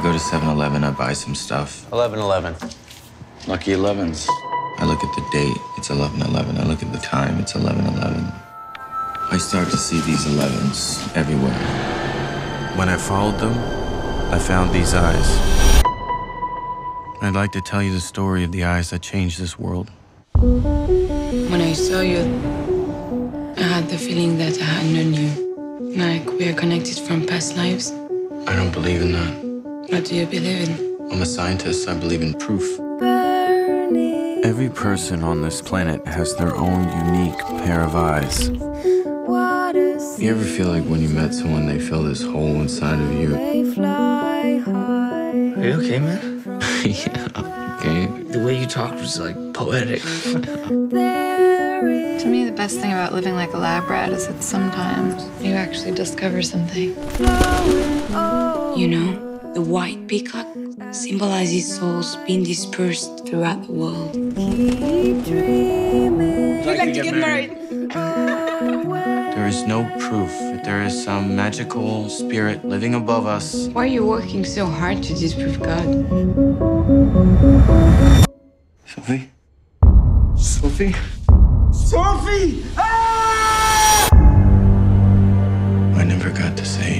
go to 7-Eleven, I buy some stuff. 11/11. Lucky 11s. I look at the date, it's 11/11. I look at the time, it's 11/11. I start to see these 11s everywhere. When I followed them, I found these eyes. I'd like to tell you the story of the eyes that changed this world. When I saw you, I had the feeling that I had known you. Like we are connected from past lives. I don't believe in that. What do you believe in? I'm a scientist, I believe in proof. Every person on this planet has their own unique pair of eyes. You ever feel like when you met someone, they fill this hole inside of you? Are you okay, man? Yeah, okay. The way you talked was like poetic. To me, the best thing about living like a lab rat is that sometimes you actually discover something. You know, the white peacock symbolizes souls being dispersed throughout the world. We'd like to get married. There is no proof that there is some magical spirit living above us. Why are you working so hard to disprove God? Sophie? Sophie? Sophie! Ah! I never got to say